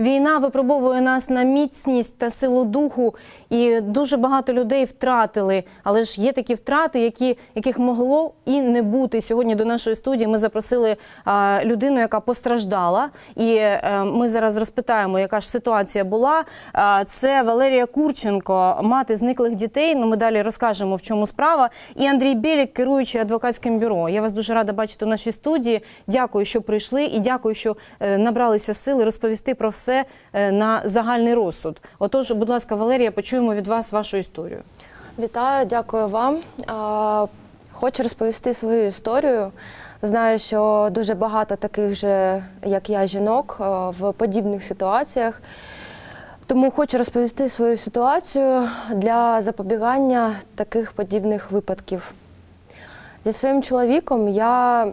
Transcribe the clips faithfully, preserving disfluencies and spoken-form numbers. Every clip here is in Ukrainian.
Війна випробовує нас на міцність та силу духу, і дуже багато людей втратили. Але ж є такі втрати, які, яких могло і не бути. Сьогодні до нашої студії ми запросили а, людину, яка постраждала. І а, ми зараз розпитаємо, яка ж ситуація була. А, це Валерія Курченко, мати зниклих дітей. Ну, ми далі розкажемо, в чому справа. І Андрій Белік, керуючий адвокатським бюро. Я вас дуже рада бачити у нашій студії. Дякую, що прийшли, і дякую, що е, набралися сили розповісти про все е, на загальний розсуд. Отож, будь ласка, Валерія, почуємо від вас вашу історію. Вітаю, дякую вам. А, хочу розповісти свою історію. Знаю, що дуже багато таких же, як я, жінок в подібних ситуаціях. Тому хочу розповісти свою ситуацію для запобігання таких подібних випадків. Зі своїм чоловіком я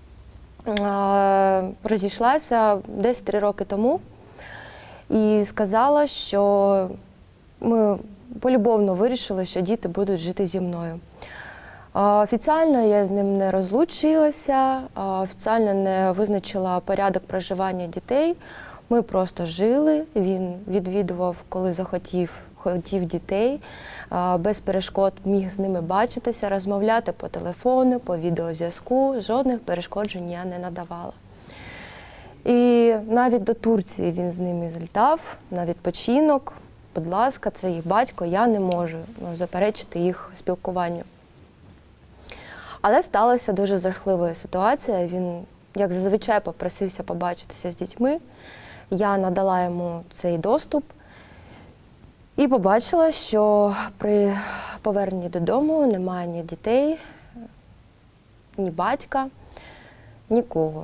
е, розійшлася десь три роки тому і сказала, що ми полюбовно вирішили, що діти будуть жити зі мною. Е, офіціально я з ним не розлучилася, е, офіціально не визначила порядок проживання дітей. Ми просто жили, він відвідував, коли захотів, хотів дітей, без перешкод міг з ними бачитися, розмовляти по телефону, по відеозв'язку, жодних перешкоджень я не надавала. І навіть до Турції він з ними злітав на відпочинок. Будь ласка, це їх батько, я не можу заперечити їх спілкуванню. Але сталася дуже жахлива ситуація. Він, як зазвичай, попросився побачитися з дітьми. Я надала йому цей доступ і побачила, що при поверненні додому немає ні дітей, ні батька, нікого.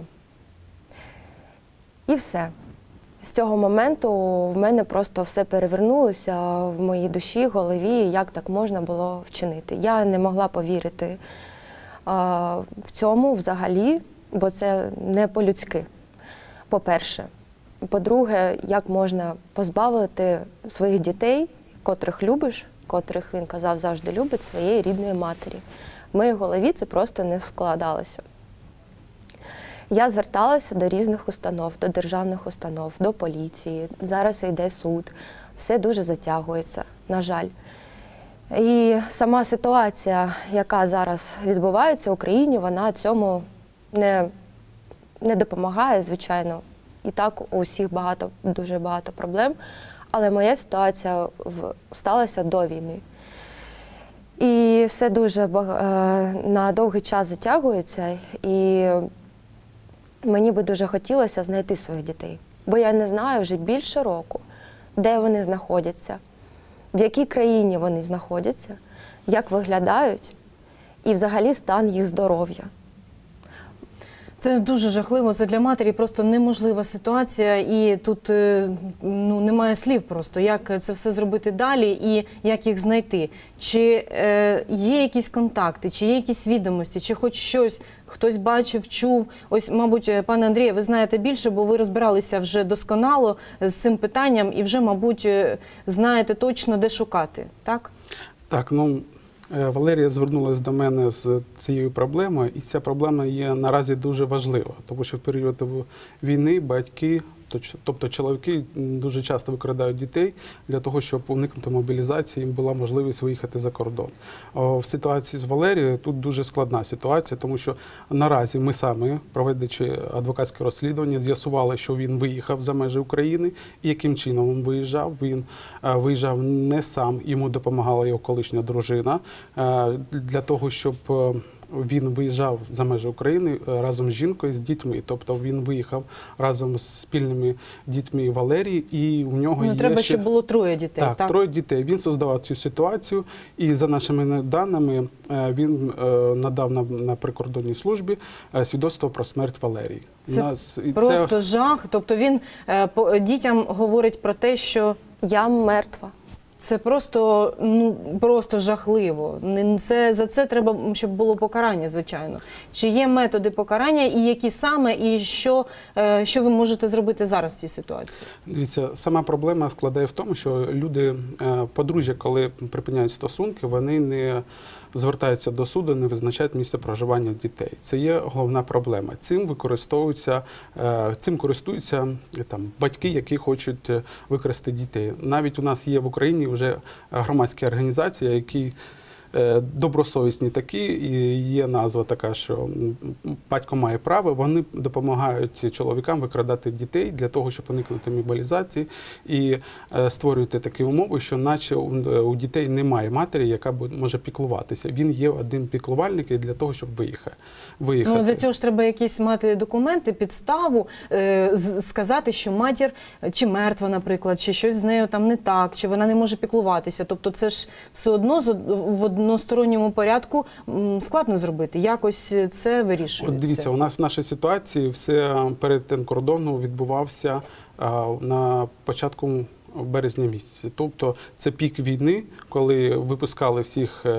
І все. З цього моменту в мене просто все перевернулося в моїй душі, голові, як так можна було вчинити. Я не могла повірити а, в цьому взагалі, бо це не по-людськи, по-перше. По-друге, як можна позбавити своїх дітей, котрих любиш, котрих, він казав, завжди любить, своєї рідної матері. В моїй голові це просто не вкладалося. Я зверталася до різних установ, до державних установ, до поліції. Зараз йде суд. Все дуже затягується, на жаль. І сама ситуація, яка зараз відбувається в Україні, вона цьому не, не допомагає, звичайно. І так у всіх багато, дуже багато проблем. Але моя ситуація в, сталася до війни. І все дуже е, на довгий час затягується. І мені би дуже хотілося знайти своїх дітей. Бо я не знаю вже більше року, де вони знаходяться, в якій країні вони знаходяться, як виглядають і взагалі стан їх здоров'я. Це дуже жахливо, це для матері просто неможлива ситуація, і тут ну, немає слів просто, як це все зробити далі і як їх знайти. Чи е, є якісь контакти, чи є якісь відомості, чи хоч щось хтось бачив, чув? Ось, мабуть, пане Андріє, ви знаєте більше, бо ви розбиралися вже досконало з цим питанням і вже, мабуть, знаєте точно, де шукати, так? Так, ну... Валерія звернулася до мене з цією проблемою, і ця проблема є наразі дуже важлива, тому що в період війни батьки, тобто чоловіки, дуже часто викрадають дітей для того, щоб уникнути мобілізації, їм була можливість виїхати за кордон. В ситуації з Валерією тут дуже складна ситуація, тому що наразі ми самі, проводячи адвокатське розслідування, з'ясували, що він виїхав за межі України, і яким чином він виїжджав. Він виїжджав не сам, йому допомагала його колишня дружина, для того, щоб він виїжджав за межі України разом з жінкою, з дітьми. Тобто він виїхав разом з спільними дітьми Валерії, і у нього ну, є треба, ще... щоб було троє дітей. Так, так, троє дітей. Він создавав цю ситуацію, і за нашими даними він надав на, на прикордонній службі свідоцтво про смерть Валерії. Це Нас... просто це... жах. Тобто він дітям говорить про те, що... Я мертва. Це просто, ну, просто жахливо. Не- Це, за це треба, щоб було покарання, звичайно. Чи є методи покарання і які саме, і що, е, що ви можете зробити зараз в цій ситуації? Дивіться, сама проблема складає в тому, що люди, е, подружжя, коли припиняють стосунки, вони не звертаються до суду, не визначають місце проживання дітей. Це є головна проблема. Цим використовуються, е, цим користуються е, там батьки, які хочуть е, використати дітей. Навіть у нас є в Україні вже громадські організації, які е, добросовісні такі, і є назва така, що м, батько має право, вони допомагають чоловікам викрадати дітей для того, щоб уникнути мобілізації і е, створювати такі умови, що наче у, у дітей немає матері, яка бу- може піклуватися. Він є один піклувальник для того, щоб виїхати. виїхати. Ну, для цього ж треба якісь мати документи, підставу, е, з- сказати, що матір чи мертва, наприклад, чи щось з нею там не так, чи вона не може піклуватися. Тобто це ж все одно з- в односторонньому порядку м, складно зробити. Якось це вирішується. От дивіться, у нас в нашій ситуації все перетин кордону відбувався а, на початку березня місяця. Тобто це пік війни, коли випускали всіх е,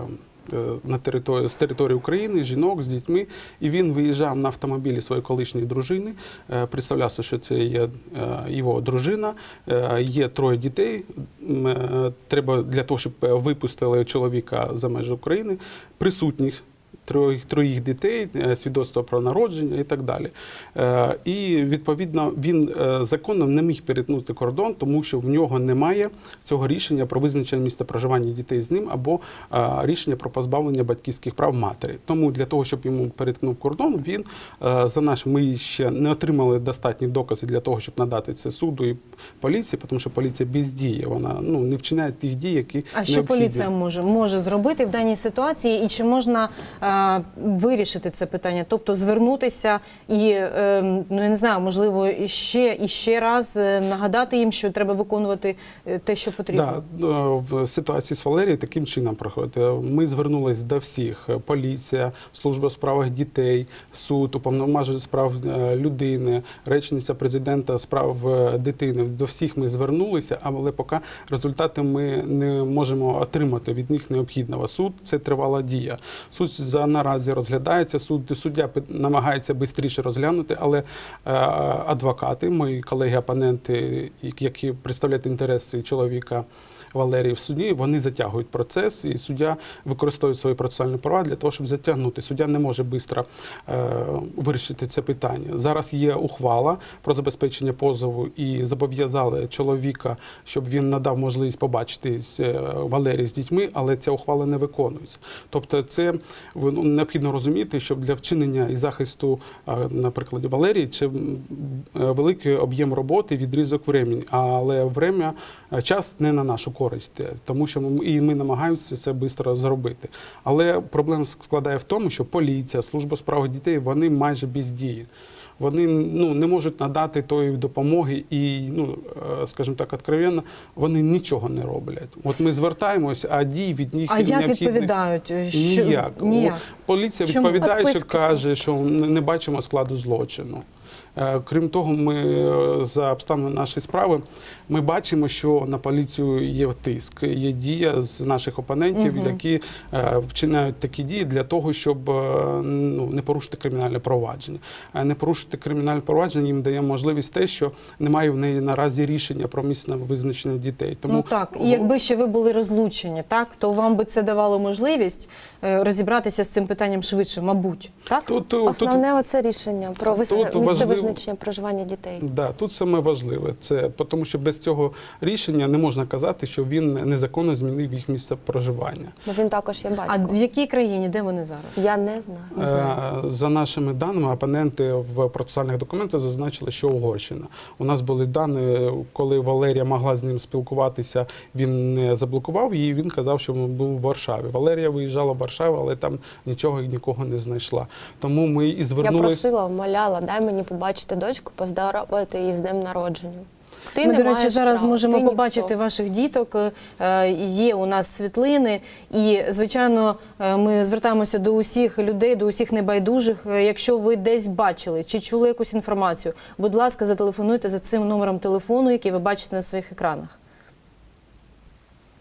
е, на територію, з території України, жінок з дітьми, і він виїжджав на автомобілі своєї колишньої дружини, е, представлявся, що це є е, його дружина, е, є троє дітей, М, е, треба для того, щоб випустили чоловіка за межі України, присутніх троїх, троїх дітей, е, свідоцтво про народження і так далі. Е, І, відповідно, він е, законно не міг перетнути кордон, тому що в нього немає цього рішення про визначення місця проживання дітей з ним або е, рішення про позбавлення батьківських прав матері. Тому для того, щоб йому перетнув кордон, він е, за наш, ми ще не отримали достатні докази для того, щоб надати це суду і поліції, тому що поліція бездіє, вона ну, не вчиняє тих дій, які А що необхідні. поліція може, може зробити в даній ситуації, і чи можна е, вирішити це питання? Тобто звернутися і, е, ну я не знаю, можливо, і ще, і ще раз е, нагадати їм, що треба виконувати е, те, що потрібно? Да, в ситуації з Валерією таким чином проходить. Ми звернулись до всіх: поліція, служба у справах дітей, суд, уповноважений з прав е, людини, речниця президента з прав е, дитини. До всіх ми звернулися, але поки результати ми не можемо отримати від них необхідного. Суд – це тривала дія. Суд за наразі розглядається, суд, суддя пи- намагається швидше розглянути, але е, адвокати, мої колеги-опоненти, які представляють інтереси чоловіка Валерії в суді, вони затягують процес, і суддя використовує свої процесуальні права для того, щоб затягнути. Суддя не може швидко е, вирішити це питання. Зараз є ухвала про забезпечення позову, і зобов'язали чоловіка, щоб він надав можливість побачити Валерії з дітьми, але ця ухвала не виконується. Тобто це ну, необхідно розуміти, що для вчинення і захисту, е, на прикладі Валерії, це м, е, великий об'єм роботи, відрізок времени, але время, е, час не на нашу користь, тому що ми, і ми намагаємося це швидко зробити. Але проблема складає в тому, що поліція, служба у справах дітей, вони майже бездіють. Вони ну, не можуть надати тої допомоги і, ну, е, скажімо так, відкровенно, вони нічого не роблять. От ми звертаємось, а дій від них А як необхідних відповідають? Що- ніяк. Ніяк. Поліція Чому? відповідає, що Відписки каже, що не не бачимо складу злочину. Е, Крім того, ми е, за обставинами нашої справи ми бачимо, що на поліцію є тиск, є дія з наших опонентів, Мгм. які е, вчинають такі дії для того, щоб е, ну, не порушити кримінальне провадження. А не порушити кримінальне провадження їм дає можливість те, що немає в неї наразі рішення про місце визначення дітей. Тому Ну так, і якби ще ви були розлучені, так, то вам би це давало можливість е, розібратися з цим питанням швидше, мабуть, так? тут, тут, Основне оце рішення про виз- Тут місце важливо- визначення проживання дітей. Да, тут саме важливе. Це тому, що без цього рішення не можна казати, що він незаконно змінив їх місце проживання. Бо він також є А батьком. в якій країні, де вони зараз? Я не знаю. Не знаю. Е, За нашими даними, опоненти в процесуальних документах зазначили, що Угорщина. У нас були дані, коли Валерія могла з ним спілкуватися, він не заблокував її, він казав, що він був в Варшаві. Валерія виїжджала в Варшаву, але там нічого і нікого не знайшла. Тому ми і Я звернулися. просила, вмоляла, дай мені побачити дочку, поздоровити її з днем народження. Ти Ми, не до речі, маєш зараз права, можемо ти ніхто. побачити ваших діток. Е, Є у нас світлини. І, звичайно, е, ми звертаємося до усіх людей, до усіх небайдужих. Е, Якщо ви десь бачили чи чули якусь інформацію, будь ласка, зателефонуйте за цим номером телефону, який ви бачите на своїх екранах.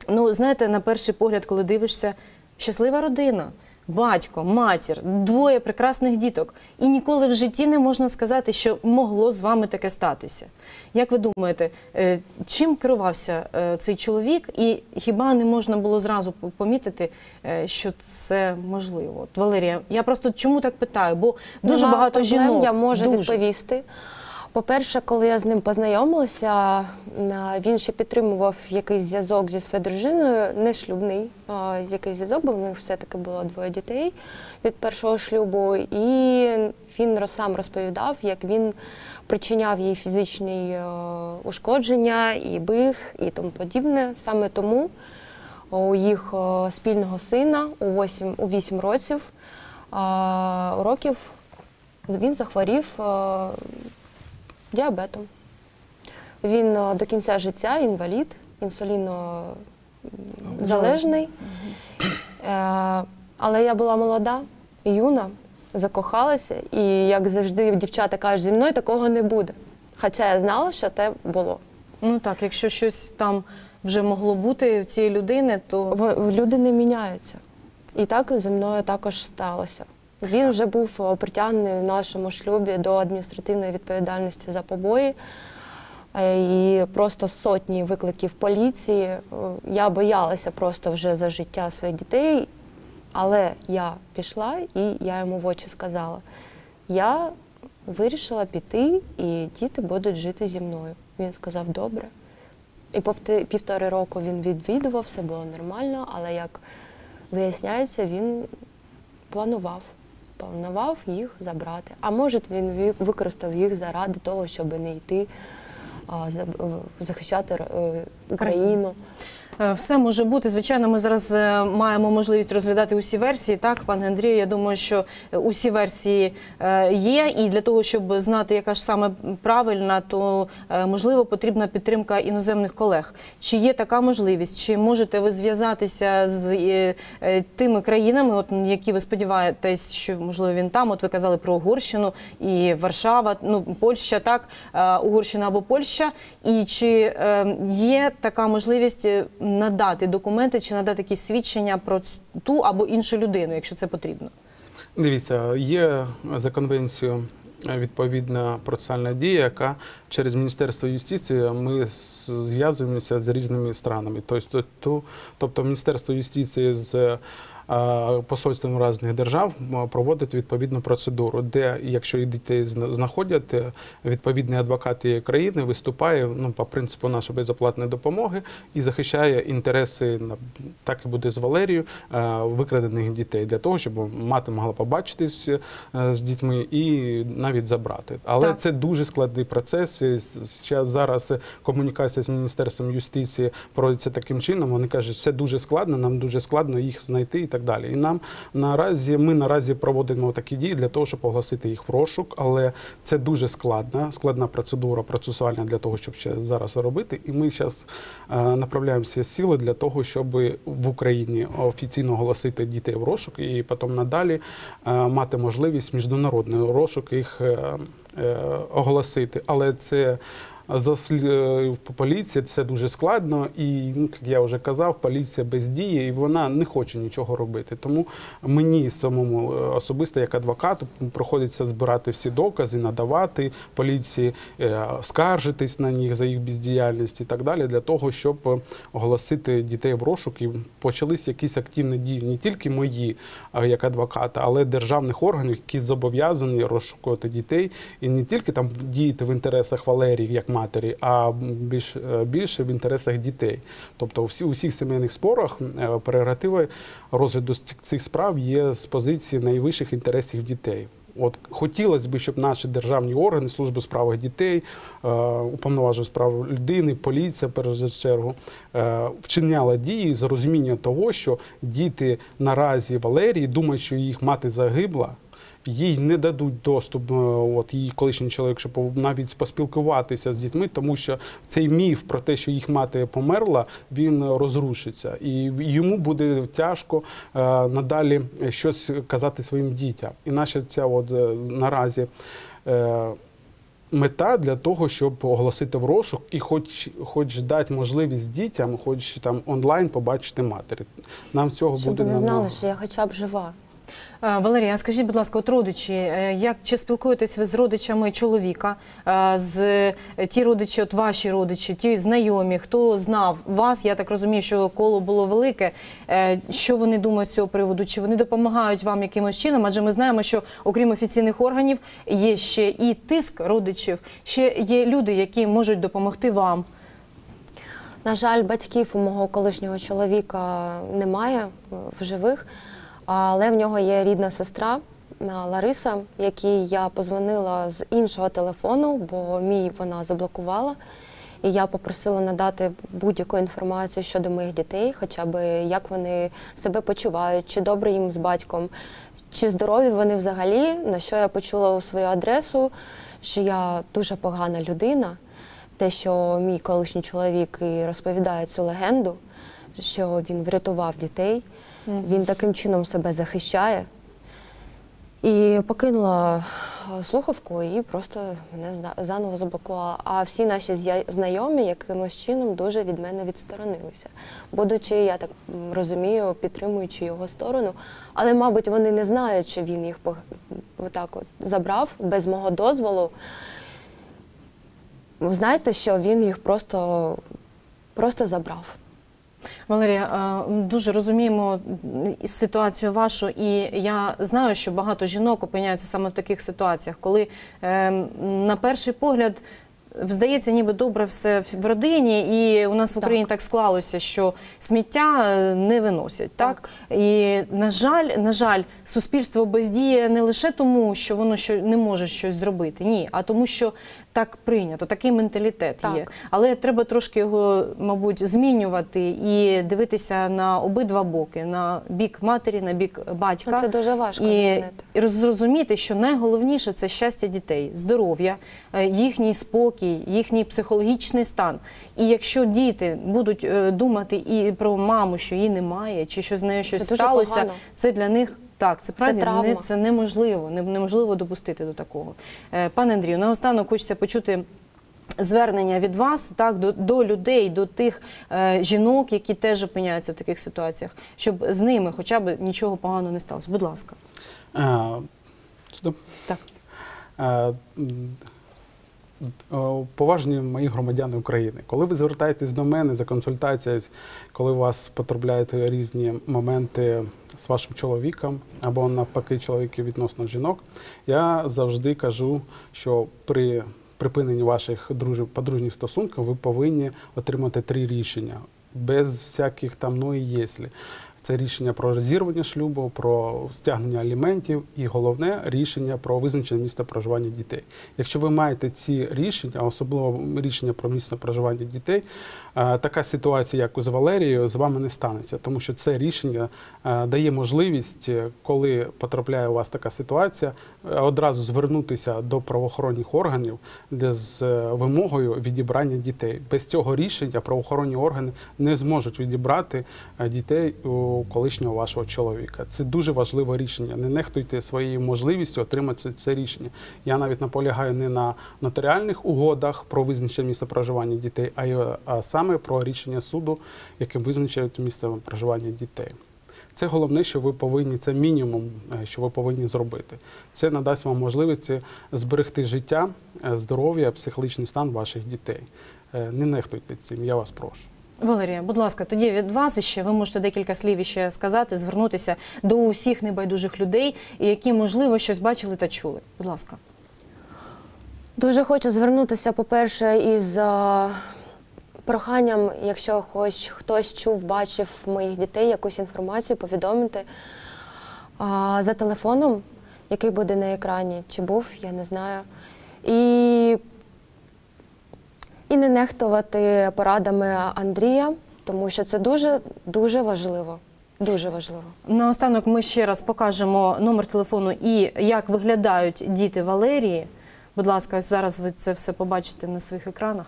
Ну, знаєте, на перший погляд, коли дивишся, щаслива родина, батько, матір, двоє прекрасних діток. І ніколи в житті не можна сказати, що могло з вами таке статися. Як ви думаєте, е, чим керувався е, цей чоловік? І хіба не можна було зразу помітити, е, що це можливо? От, Валерія, я просто чому так питаю? Бо дуже Нема багато проблем, жінок. Я можу дуже. відповісти. По-перше, коли я з ним познайомилася, він ще підтримував якийсь зв'язок зі своєю дружиною, не шлюбний а, якийсь зв'язок, бо в них все-таки було двоє дітей від першого шлюбу. І він сам розповідав, як він причиняв їй фізичні е, ушкодження, і бив, і тому подібне. Саме тому у їх е, спільного сина у вісім, у вісім років, е, років він захворів е, діабетом. Він е, до кінця життя інвалід, інсулінозалежний. Е, але я була молода, юна, закохалася, і, як завжди, дівчата кажуть, зі мною такого не буде. Хоча я знала, що те було. Ну так, якщо щось там вже могло бути в цієї людини, то… В- Люди не міняються. І так зі мною також сталося. Він вже був притягнений в нашому шлюбі до адміністративної відповідальності за побої. Е, І просто сотні викликів поліції. Е, Я боялася просто вже за життя своїх дітей. Але я пішла і я йому в очі сказала, я вирішила піти і діти будуть жити зі мною. Він сказав, добре. І повти- півтори року він відвідував, все було нормально, але, як виясняється, він планував. Планував їх забрати. А може, він ві- використав їх заради того, щоб не йти а, за- захищати е, Україну. Е, Все може бути. Звичайно, ми зараз е, маємо можливість розглядати усі версії. Так, пане Андрію, я думаю, що усі версії е, є. І для того, щоб знати, яка ж саме правильна, то, е, можливо, потрібна підтримка іноземних колег. Чи є така можливість? Чи можете ви зв'язатися з е, е, тими країнами, от, які ви сподіваєтесь, що, можливо, він там? От ви казали про Угорщину і Варшава, ну, Польща, так, е, Угорщина або Польща. І чи е, є така можливість е, надати документи чи надати якісь свідчення про ту або іншу людину, якщо це потрібно? Дивіться, є за конвенцією відповідна процесуальна дія, яка через Міністерство юстиції ми з- зв'язуємося з різними странами. Тобто, то- тобто Міністерство юстиції з а, посольством різних держав проводить відповідну процедуру, де, якщо і дітей зна- знаходять, е, відповідний адвокат тієї країни виступає, ну, по принципу нашої безоплатної допомоги і захищає інтереси, на- так і буде з Валерією, е, викрадених дітей, для того, щоб мати могла побачитись е, з дітьми і навіть забрати. Але Так. це дуже складний процес. І с- ще зараз комунікація з Міністерством юстиції проводиться таким чином. Вони кажуть, все дуже складно, нам дуже складно їх знайти і так далі. І нам наразі, ми наразі проводимо такі дії для того, щоб оголосити їх в розшук, але це дуже складна, складна процедура процесуальна для того, щоб ще зараз робити. І ми зараз направляємося сили для того, щоб в Україні офіційно оголосити дітей в розшук і потім надалі е, мати можливість міжнародний розшук їх е, е, оголосити. Але це за слі- поліція це дуже складно, і, ну, як я вже казав, поліція бездіє, і вона не хоче нічого робити. Тому мені самому особисто, як адвокату, приходиться збирати всі докази, надавати поліції, е, скаржитись на них за їх бездіяльність і так далі, для того, щоб оголосити дітей в розшук і почались якісь активні дії, не тільки мої, а, як адвоката, але державних органів, які зобов'язані розшукувати дітей і не тільки там діяти в інтересах Валерії, як матері, а більш, більше в інтересах дітей. Тобто у всі, у всіх сімейних спорах е, прерогативи розгляду з цих справ є з позиції найвищих інтересів дітей. От хотілося б, щоб наші державні органи, служби у справах дітей, е, уповноважена з прав людини, поліція, перш за чергу, е, вчиняла дії з розуміння того, що діти наразі Валерії думають, що їх мати загибла, їй не дадуть доступ, от її колишній чоловік, щоб навіть поспілкуватися з дітьми, тому що цей міф про те, що їх мати померла, він розрушиться. І йому буде тяжко е, надалі щось казати своїм дітям. І наша ця от е, наразі е, мета для того, щоб оголосити в розшук і хоч, хоч дати можливість дітям, хоч там онлайн побачити матері. Нам цього Щоб буде вони знали, намного. що я хоча б жива. Е, Валерія, а скажіть, будь ласка, от родичі, е, як, чи спілкуєтесь ви з родичами чоловіка, е, з е, ті родичі, от ваші родичі, ті знайомі, хто знав вас, я так розумію, що коло було велике, е, що вони думають з цього приводу, чи вони допомагають вам якимось чином, адже ми знаємо, що окрім офіційних органів є ще і тиск родичів, ще є люди, які можуть допомогти вам. На жаль, батьків у мого колишнього чоловіка немає в живих, але в нього є рідна сестра Лариса, якій я позвонила з іншого телефону, бо мій вона заблокувала. І я попросила надати будь-яку інформацію щодо моїх дітей, хоча б як вони себе почувають, чи добре їм з батьком, чи здорові вони взагалі, на що я почула у свою адресу, що я дуже погана людина. Те, що мій колишній чоловік і розповідає цю легенду, що він врятував дітей, mm-hmm. він таким чином себе захищає. І покинула слухавку і просто мене заново заблокувала. А всі наші знайомі якимось чином дуже від мене відсторонилися. Будучи, я так розумію, підтримуючи його сторону. Але, мабуть, вони не знають, що він їх отак от забрав без мого дозволу. Знаєте, що він їх просто, просто забрав. Валерія, дуже розуміємо ситуацію вашу, і я знаю, що багато жінок опиняються саме в таких ситуаціях, коли на перший погляд здається, ніби добре все в родині, і у нас в Україні так, так склалося, що сміття не виносять. Так? Так? І, на жаль, на жаль, суспільство бездіє не лише тому, що воно не може щось зробити, ні, а тому, що так прийнято, такий менталітет так. є. Але треба трошки його, мабуть, змінювати і дивитися на обидва боки, на бік матері, на бік батька. Це дуже важко і, змінити. І зрозуміти, що найголовніше – це щастя дітей, здоров'я, їхній спокій, їхній психологічний стан. І якщо діти будуть думати і про маму, що її немає, чи що з нею щось це сталося, це для них так, це правда, це, не, це неможливо, неможливо допустити до такого. Пане Андрію, наостанок хочеться почути звернення від вас, так, до, до людей, до тих е, жінок, які теж опиняються в таких ситуаціях, щоб з ними хоча б нічого поганого не сталося. Будь ласка. А, так. А, поважні мої громадяни України, коли ви звертаєтесь до мене за консультацією, коли у вас потрапляють різні моменти з вашим чоловіком, або навпаки чоловіки відносно жінок, я завжди кажу, що при припиненні ваших дружів, подружніх стосунків ви повинні отримати три рішення, без всяких там «ну» і «єслі». Це рішення про розірвання шлюбу, про стягнення аліментів і, головне, рішення про визначення місця проживання дітей. Якщо ви маєте ці рішення, особливо рішення про місце проживання дітей, така ситуація, як з Валерією, з вами не станеться, тому що це рішення дає можливість, коли потрапляє у вас така ситуація, одразу звернутися до правоохоронних органів з вимогою відібрання дітей. Без цього рішення правоохоронні органи не зможуть відібрати дітей у колишнього вашого чоловіка. Це дуже важливе рішення. Не нехтуйте своєю можливістю отримати це рішення. Я навіть наполягаю не на нотаріальних угодах про визначення місця проживання дітей, а, й, а саме про рішення суду, яким визначають місце проживання дітей. Це головне, що ви повинні, це мінімум, що ви повинні зробити. Це надасть вам можливість зберегти життя, здоров'я, психологічний стан ваших дітей. Не нехтуйте цим, я вас прошу. Валерія, будь ласка, тоді від вас ще, ви можете декілька слів ще сказати, звернутися до усіх небайдужих людей, які, можливо, щось бачили та чули. Будь ласка. Дуже хочу звернутися, по-перше, із а, проханням, якщо хоч хтось чув, бачив моїх дітей, якусь інформацію, повідомити а, за телефоном, який буде на екрані, чи був, я не знаю. І І не нехтувати порадами Андрія, тому що це дуже, дуже важливо. Дуже важливо. Наостанок ми ще раз покажемо номер телефону і як виглядають діти Валерії. Будь ласка, зараз ви це все побачите на своїх екранах.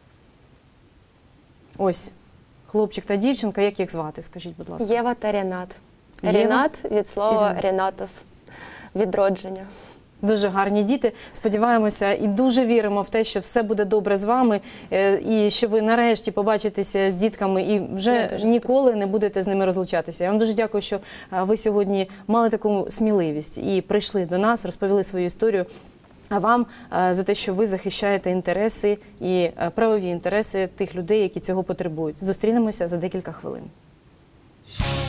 Ось, хлопчик та дівчинка. Як їх звати, скажіть, будь ласка? Єва та Ренат. Єва? Ренат від слова Ренат. Ренатус. Відродження. Дуже гарні діти. Сподіваємося і дуже віримо в те, що все буде добре з вами, е, і що ви нарешті побачитеся з дітками і Я вже дуже ніколи не будете з ними розлучатися. Я вам дуже дякую, що е, ви сьогодні мали таку сміливість і прийшли до нас, розповіли свою історію. А вам е, за те, що ви захищаєте інтереси і е, правові інтереси тих людей, які цього потребують. Зустрінемося за декілька хвилин.